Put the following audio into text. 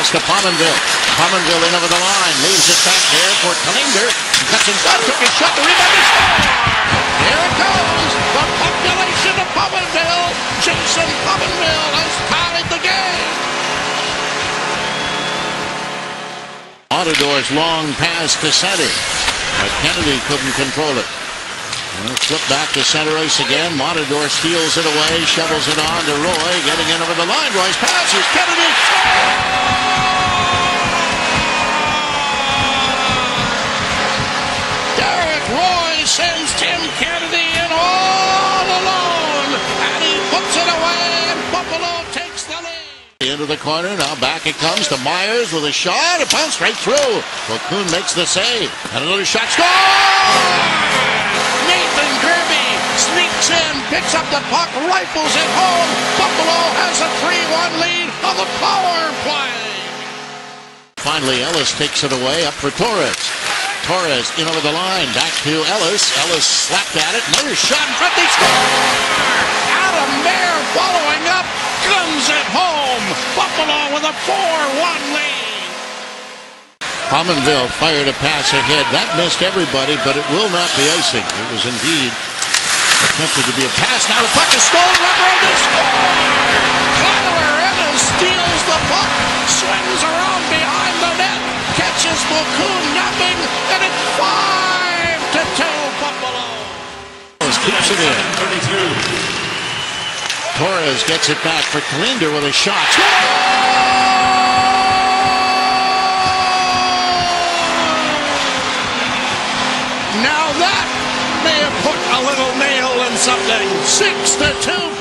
pass to Pominville. Pominville in over the line. Leaves it back there for Klinger. Cuts inside. Took a shot. The rebound to score. Here it goes. The population of Pominville. Jason Pominville has tied the game. Autodor's long pass to center. But Kennedy couldn't control it. Flip back to center ice again. Matador steals it away, shovels it on to Roy, getting in over the line. Roy's pass is Kennedy. Derek Roy sends Tim Kennedy in all alone, and he puts it away, and Buffalo takes the lead. Into the corner, now back it comes to Myers with a shot. It bounced right through. Cocoon makes the save, and another shot. Score! Ennis and Gerbe sneaks in, picks up the puck, rifles it home. Buffalo has a 3-1 lead on the power play. Finally, Ellis takes it away up for Torres. Torres in over the line, back to Ellis. Ellis slapped at it, another shot in front. They score! Adam Mayer following up, guns it home. Buffalo with a 4-1 lead. Pominville fired a pass ahead. That missed everybody, but it will not be icing. It was indeed attempted to be a pass. Now the puck is stolen. They score! Tyler Ennis steals the puck, swings around behind the net, catches Cocoon napping, and it's 5-2 Buffalo. Keeps it in. Torres gets it back for Klinger with a shot. Now that may have put a little nail in something. 6-2